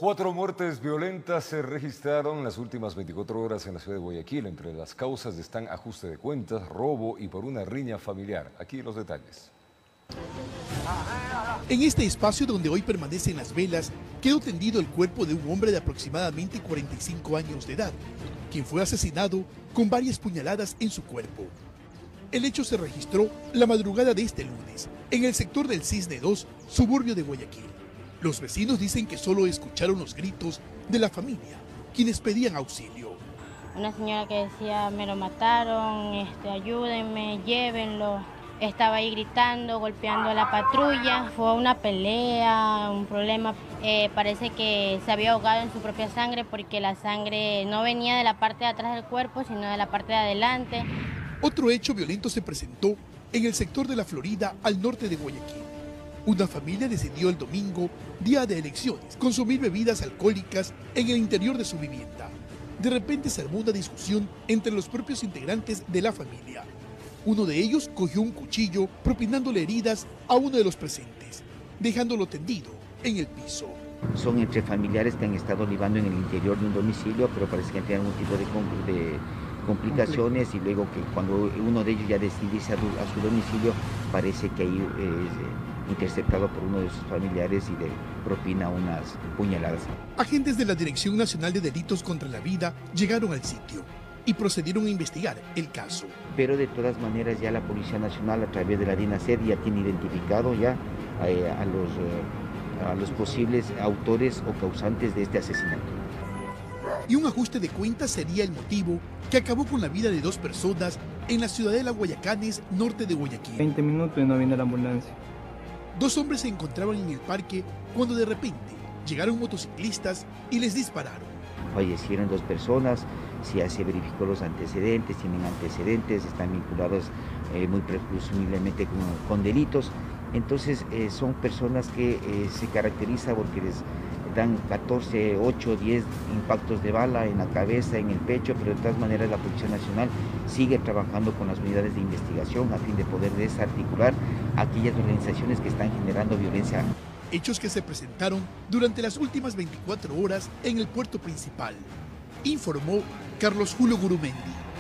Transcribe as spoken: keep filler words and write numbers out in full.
Cuatro muertes violentas se registraron en las últimas veinticuatro horas en la ciudad de Guayaquil. Entre las causas están ajuste de cuentas, robo y por una riña familiar. Aquí los detalles. En este espacio donde hoy permanecen las velas, quedó tendido el cuerpo de un hombre de aproximadamente cuarenta y cinco años de edad, quien fue asesinado con varias puñaladas en su cuerpo. El hecho se registró la madrugada de este lunes, en el sector del Cisne dos, suburbio de Guayaquil. Los vecinos dicen que solo escucharon los gritos de la familia, quienes pedían auxilio. Una señora que decía, me lo mataron, este, ayúdenme, llévenlo. Estaba ahí gritando, golpeando a la patrulla. Fue una pelea, un problema. Eh, parece que se había ahogado en su propia sangre porque la sangre no venía de la parte de atrás del cuerpo, sino de la parte de adelante. Otro hecho violento se presentó en el sector de la Florida, al norte de Guayaquil. Una familia decidió el domingo, día de elecciones, consumir bebidas alcohólicas en el interior de su vivienda. De repente se armó una discusión entre los propios integrantes de la familia. Uno de ellos cogió un cuchillo, propinándole heridas a uno de los presentes, dejándolo tendido en el piso. Son entre familiares que han estado libando en el interior de un domicilio, pero parece que tienen algún tipo de, de complicaciones, y luego que cuando uno de ellos ya decide irse a, a su domicilio, parece que ahí es interceptado por uno de sus familiares y le propina unas puñaladas. Agentes de la Dirección Nacional de Delitos contra la Vida llegaron al sitio y procedieron a investigar el caso. Pero de todas maneras ya la Policía Nacional, a través de la DINASED, ya tiene identificado ya eh, a, los, eh, a los posibles autores o causantes de este asesinato. Y un ajuste de cuentas sería el motivo que acabó con la vida de dos personas en la ciudadela Guayacanes, norte de Guayaquil. veinte minutos y no viene la ambulancia. Dos hombres se encontraban en el parque cuando de repente llegaron motociclistas y les dispararon. Fallecieron dos personas, ya se verificó los antecedentes, tienen antecedentes, están vinculados eh, muy presumiblemente con, con delitos. Entonces eh, son personas que eh, se caracterizan porque les dan catorce, ocho, diez impactos de bala en la cabeza, en el pecho, pero de todas maneras la Policía Nacional sigue trabajando con las unidades de investigación a fin de poder desarticular aquellas organizaciones que están generando violencia. Hechos que se presentaron durante las últimas veinticuatro horas en el puerto principal, informó Carlos Julio Gurumendi.